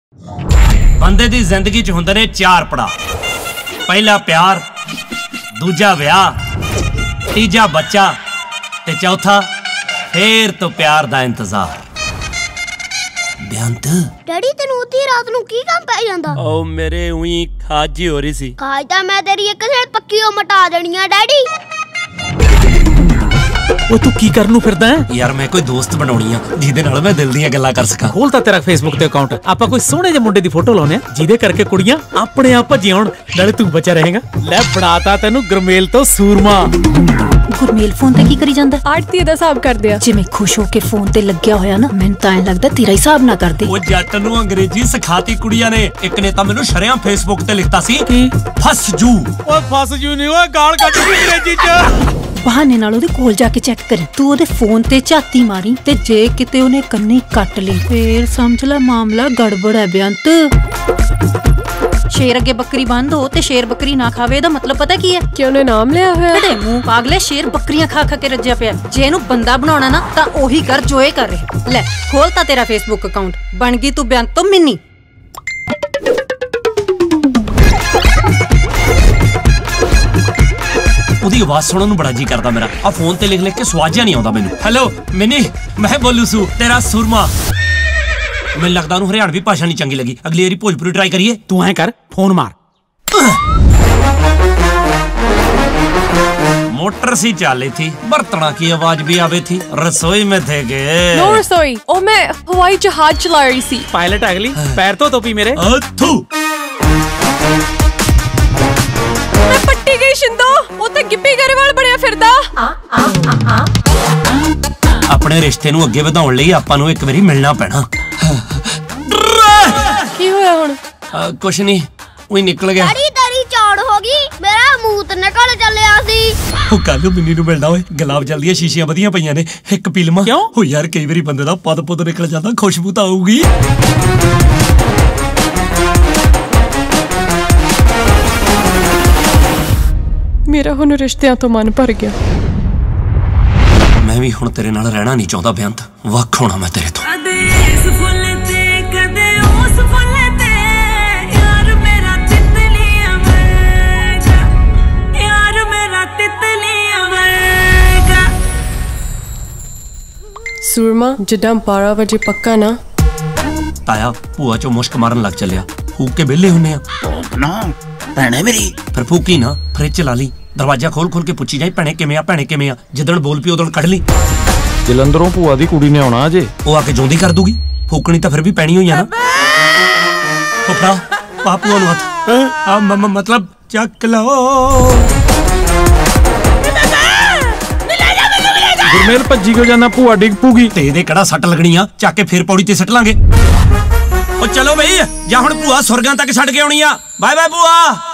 बंदे दी जिंदगी च हुंदे ने 4 पड़ा। पहला प्यार, दूजा ब्याह, तीजा बच्चा ते चौथा फिर तो प्यार दा इंतजार। बेअंत डैडी तेनू उदी रात नू की काम पै जांदा? ओ मेरे उई खाज जी हो रही सी। खाज ता मैं तेरी एक साइड पक्की ओ मटा देनी है डैडी। ਉਹ ਤੂੰ ਕੀ ਕਰਨ ਨੂੰ ਫਿਰਦਾ ਹੈ ਯਾਰ ਮੈਂ ਕੋਈ ਦੋਸਤ ਬਣਾਉਣੀ ਆ ਜਿਹਦੇ ਨਾਲ ਮੈਂ ਦਿਲ ਦੀਆਂ ਗੱਲਾਂ ਕਰ ਸਕਾਂ। ਖੋਲ ਤਾਂ ਤੇਰਾ ਫੇਸਬੁੱਕ ਤੇ ਅਕਾਊਂਟ। ਆਪਾਂ ਕੋਈ ਸੋਹਣੇ ਜਿਹੇ ਮੁੰਡੇ ਦੀ ਫੋਟੋ ਲਾਉਨੇ ਆ ਜਿਹਦੇ ਕਰਕੇ ਕੁੜੀਆਂ ਆਪਣੇ ਆਪ ਭੱਜੀਆਂ ਆਉਣ, ਨਾਲੇ ਤੂੰ ਬਚਿਆ ਰਹੇਗਾ। ਲੈ ਬਣਾਤਾ ਤੈਨੂੰ ਗੁਰਮੇਲ ਤੋਂ ਸੂਰਮਾ। ਗੁਰਮੇਲ ਫੋਨ ਤੇ ਕੀ ਕਰੀ ਜਾਂਦਾ? ਆੜਤੀ ਦਾ ਹਿਸਾਬ ਕਰਦੇ ਆ। ਜਿਵੇਂ ਖੁਸ਼ ਹੋ ਕੇ ਫੋਨ ਤੇ ਲੱਗਿਆ ਹੋਇਆ ਨਾ, ਮੈਨੂੰ ਤਾਂ ਐਂ ਲੱਗਦਾ ਤੇਰਾ ਹਿਸਾਬ ਨਾ ਕਰਦੇ। ਉਹ ਜੱਟ ਨੂੰ ਅੰਗਰੇਜ਼ੀ ਸਿਖਾਤੀ ਕੁੜੀਆਂ ਨੇ। ਇੱਕ ਨੇ ਤਾਂ ਮੈਨੂੰ ਸ਼ਰਿਆਂ ਫੇਸਬੁੱਕ ਤੇ ਲਿਖਤਾ ਸੀ ਫਸ ਜੂ। ਓਏ ਫਸ ਜੂ ਨਹੀਂ, ਓਏ ਗਾਲ ਕੱਢ ਦੀ ਅੰਗਰੇਜ਼ੀ ਚ। ਬਹਾਨੇ ਨਾਲ ਉਹਦੇ ਕੋਲ ਜਾ ਕੇ ਚੈੱਕ ਕਰੀ। ਤੂੰ ਉਹਦੇ ਫੋਨ ਤੇ ਝਾਤੀ ਮਾਰੀ ਤੇ ਜੇ ਕਿਤੇ ਉਹਨੇ ਕੰਨੀ ਕੱਟ ਲਈ ਫੇਰ ਸਮਝ ਲੈ ਮਾਮਲਾ ਗੜਬੜ ਹੈ ਬੇਅੰਤ। ਸ਼ੇਰ ਅੱਗੇ ਬੱਕਰੀ ਬੰਦ ਹੋ ਤੇ ਸ਼ੇਰ ਬੱਕਰੀ ਨਾ ਖਾਵੇ, ਇਹਦਾ ਮਤਲਬ ਪਤਾ ਕੀ ਹੈ? ਕਿ ਉਹਨੇ ਨਾਮ ਲਿਆ ਹੋਇਆ। ਤੇ ਮੂੰਹ ਪਾਗਲੇ, ਸ਼ੇਰ ਬੱਕਰੀਆਂ ਖਾ ਖਾ ਕੇ ਰੱਜਿਆ ਪਿਆ। ਜੇ ਇਹਨੂੰ ਬੰਦਾ ਬਣਾਉਣਾ ਨਾ ਤਾਂ ਉਹੀ ਕਰ ਜੋ ਇਹ ਕਰ ਰਿਹਾ। ਲੈ ਖੋਲ ਤਾਂ ਤੇਰਾ ਫੇਸਬੁੱਕ ਅਕਾਊਂਟ, ਬਣ ਗਈ ਤੂੰ ਬੇਅੰਤ ਤੋਂ ਮਿੰਨੀ। ਉਹਦੀ ਆਵਾਜ਼ ਸੁਣਨ ਨੂੰ ਬੜਾ ਜੀ ਕਰਦਾ ਮੇਰਾ। ਆ ਫੋਨ ਤੇ ਲਿਖ ਲਿਖ ਕੇ ਸਵਾਦ ਜਿਹਾ ਨਹੀਂ ਆਉਂਦਾ ਮੈਨੂੰ। ਹੈਲੋ ਮਿੰਨੀ, ਮੈਂ ਬੋਲੂ ਸੂ ਤੇਰਾ ਸੂਰਮਾ। ਮੈਨੂੰ ਲੱਗਦਾ ਉਹਨੂੰ ਹਰਿਆਣਵੀ ਭਾਸ਼ਾ ਨਹੀਂ ਚੰਗੀ ਲੱਗੀ। ਅਗਲੀ ਵਾਰੀ ਭੋਜਪੁਰੀ ਟਰਾਈ ਕਰੀਏ। ਤੂੰ ਐਂ ਕਰ, ਫੋਨ ਮਾਰ। मोटर सी चाली थी, बर्तना की आवाज भी आवे थी। रसोई में थे गए। नो रसोई, ओ मैं हवाई जहाज चला रही सी। पायलट अगली पैर तो टोपी मेरे। अथू मैं पट्टी गई शिंदो, ओते गिप्पी गरेवाल बनया फिरदा। अपने रिश्ते नू अगे वधाउण लई आपां नू एक वारी मिलना पैना। की होया हुण? कुछ नहीं, ओही निकल गया। डैडी तेरी चौड़ होगी, मेरा मुंह ते निकल चलिया सी। ਉਹ ਕੱਲ ਨੂੰ ਮਿੰਨੀ ਨੂੰ ਮਿਲਣਾ ਓਏ। ਗੁਲਾਬ ਜਲ ਦੀਆਂ ਸ਼ੀਸ਼ੀਆਂ ਵਧੀਆਂ ਪਈਆਂ ਨੇ, ਇੱਕ ਪੀ ਲਵਾਂ? ਕਿਉਂ? ਹੋ ਯਾਰ ਕਈ ਵਾਰੀ ਬੰਦੇ ਦਾ ਪਦ ਪੁੱਦ ਨਿਕਲ ਜਾਂਦਾ, ਖੁਸ਼ਬੂ ਤਾਂ ਆਊਗੀ। ਮੇਰਾ ਹੁਣ ਰਿਸ਼ਤਿਆਂ ਤੋਂ ਮਨ ਭਰ ਗਿਆ। ਮੈਂ ਵੀ ਹੁਣ ਤੇਰੇ ਨਾਲ ਰਹਿਣਾ ਨਹੀਂ ਚਾਹੁੰਦਾ ਬੇਅੰਤ। ਵੱਖ ਹੋਣਾ ਮੈਂ ਤੇਰੇ ਤੋਂ। सूरमा जिदा 12 वजे पक्का ना। ताया भूआ चो मुश्क मारन लग चलिया। फूक के बेले हुन्ने ना भैणे मेरी। फिर फूकी ना, फ्रिज चला ली, दरवाजा खोल खोल के पुछी जाई भैणे किवें आ, भैणे किवें आ। जिदण बोल पी उदण कढ ली। जलंधरों भूआ दी कुड़ी ने आउणा अजे। ओ आके जोंदी कर दूगी। फूकनी तो फिर भी पैनी होई आ ना। फुफड़ा पापू नु हथ मतलब चक लो। गुरमेल भज्जी क्यों जाना? भूआ डिग पूगी ते इहदे किहड़ा सट लगनी आ? चक के फिर पौड़ी ते सट लांगे। ओ चलो बई, जा हुण भूआ सुरगां तक छड्ड के आउणी आ। बाय बाय भूआ।